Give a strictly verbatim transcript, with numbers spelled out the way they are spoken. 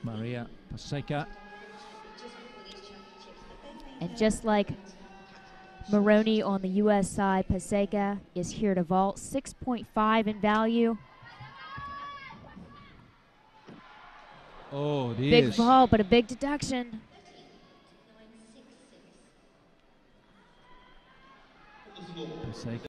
Maria Paseka. And just like Maroney on the U S side, Paseka is here to vault, six point five in value. Oh, it big is. vault, but a big deduction. Paseka.